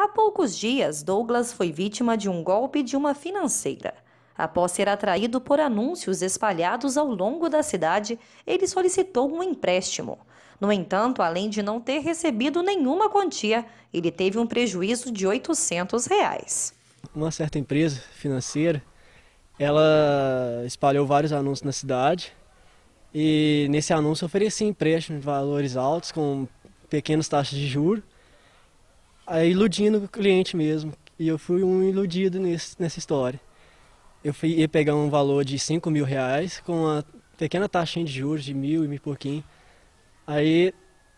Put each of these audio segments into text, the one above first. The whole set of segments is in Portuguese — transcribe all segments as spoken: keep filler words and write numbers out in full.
Há poucos dias, Douglas foi vítima de um golpe de uma financeira. Após ser atraído por anúncios espalhados ao longo da cidade, ele solicitou um empréstimo. No entanto, além de não ter recebido nenhuma quantia, ele teve um prejuízo de oitocentos reais. Uma certa empresa financeira, ela espalhou vários anúncios na cidade e nesse anúncio oferecia empréstimo de valores altos com pequenas taxas de juros, aí iludindo o cliente mesmo. E eu fui um iludido nesse, nessa história. Eu fui, ia pegar um valor de cinco mil reais com uma pequena taxinha de juros de mil e mil e pouquinho. Aí,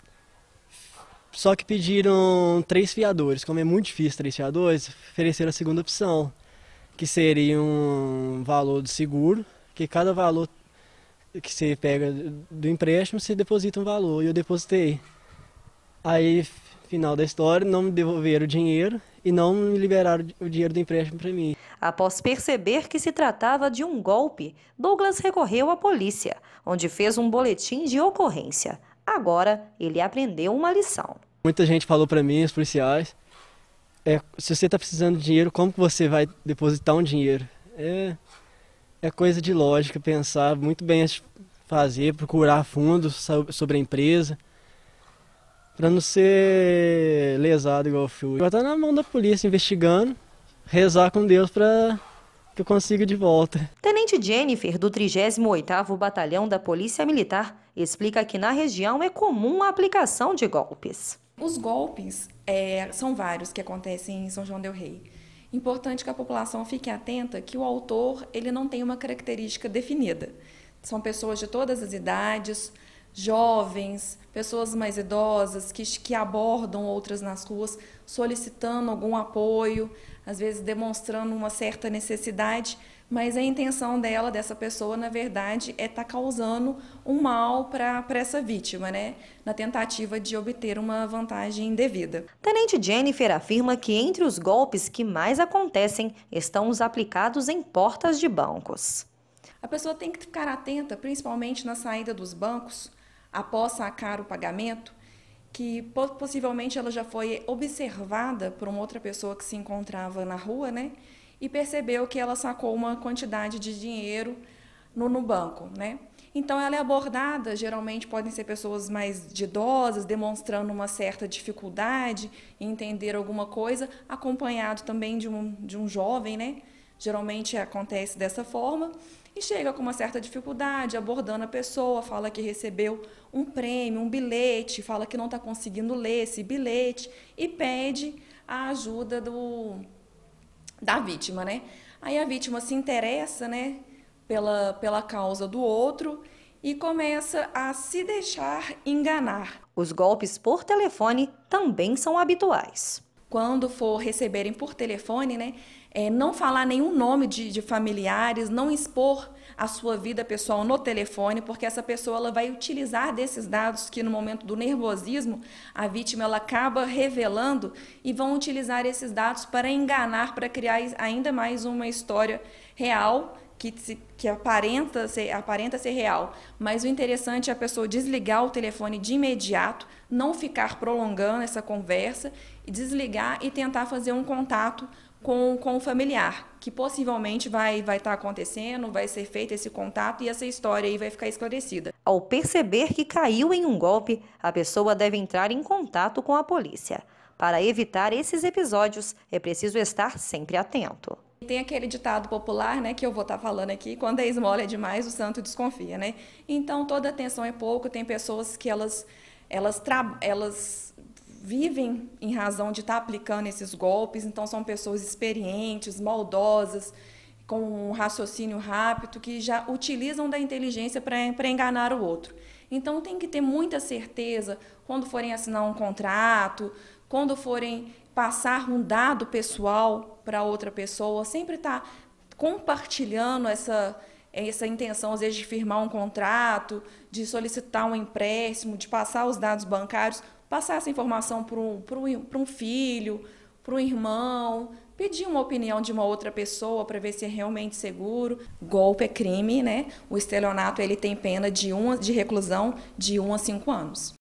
só que pediram três fiadores. Como é muito difícil três fiadores, ofereceram a segunda opção, que seria um valor do seguro, que cada valor que você pega do empréstimo, você deposita um valor, e eu depositei. Aí, final da história, não me devolveram o dinheiro e não me liberaram o dinheiro do empréstimo para mim. Após perceber que se tratava de um golpe, Douglas recorreu à polícia, onde fez um boletim de ocorrência. Agora, ele aprendeu uma lição. Muita gente falou para mim, os policiais, é, se você está precisando de dinheiro, como que você vai depositar um dinheiro? É, é coisa de lógica, pensar muito bem antes de fazer, procurar fundos sobre a empresa, para não ser lesado igual eu fui. Vai estar na mão da polícia investigando, rezar com Deus para que eu consiga de volta. Tenente Jennifer, do trigésimo oitavo Batalhão da Polícia Militar, explica que na região é comum a aplicação de golpes. Os golpes é, são vários que acontecem em São João del Rei. Importante que a população fique atenta que o autor ele não tem uma característica definida. São pessoas de todas as idades, jovens, pessoas mais idosas que, que abordam outras nas ruas solicitando algum apoio, às vezes demonstrando uma certa necessidade, mas a intenção dela, dessa pessoa, na verdade, é estar tá causando um mal para essa vítima, né? Na tentativa de obter uma vantagem indevida. Tenente Jennifer afirma que entre os golpes que mais acontecem estão os aplicados em portas de bancos. A pessoa tem que ficar atenta, principalmente na saída dos bancos, após sacar o pagamento, que possivelmente ela já foi observada por uma outra pessoa que se encontrava na rua, né? E percebeu que ela sacou uma quantidade de dinheiro no, no banco, né? Então ela é abordada, geralmente podem ser pessoas mais de idosas, demonstrando uma certa dificuldade em entender alguma coisa, acompanhado também de um, de um jovem, né? Geralmente acontece dessa forma, e chega com uma certa dificuldade, abordando a pessoa, fala que recebeu um prêmio, um bilhete, fala que não está conseguindo ler esse bilhete e pede a ajuda do, da vítima, né? Aí a vítima se interessa, né, pela, pela causa do outro e começa a se deixar enganar. Os golpes por telefone também são habituais. Quando for receberem por telefone, né, é, não falar nenhum nome de, de familiares, não expor a sua vida pessoal no telefone, porque essa pessoa ela vai utilizar desses dados que no momento do nervosismo a vítima ela acaba revelando e vão utilizar esses dados para enganar, para criar ainda mais uma história real que, se, que aparenta, ser, aparenta ser real. Mas o interessante é a pessoa desligar o telefone de imediato, não ficar prolongando essa conversa, e desligar e tentar fazer um contato com, com o familiar, que possivelmente vai vai estar acontecendo, vai ser feito esse contato e essa história aí vai ficar esclarecida. Ao perceber que caiu em um golpe, a pessoa deve entrar em contato com a polícia. Para evitar esses episódios, é preciso estar sempre atento. Tem aquele ditado popular, né, que eu vou estar falando aqui, quando a esmola é demais, o santo desconfia, né? Então, toda atenção é pouco, tem pessoas que elas, elas, elas vivem em razão de estar aplicando esses golpes, então são pessoas experientes, maldosas, com um raciocínio rápido, que já utilizam da inteligência para enganar o outro. Então, tem que ter muita certeza quando forem assinar um contrato, quando forem passar um dado pessoal para outra pessoa, sempre estar compartilhando essa, essa intenção, às vezes, de firmar um contrato, de solicitar um empréstimo, de passar os dados bancários, passar essa informação para um, para um, para um filho, para um irmão, pedir uma opinião de uma outra pessoa para ver se é realmente seguro. Golpe é crime, né? O estelionato ele tem pena de, um, de reclusão de um a cinco anos.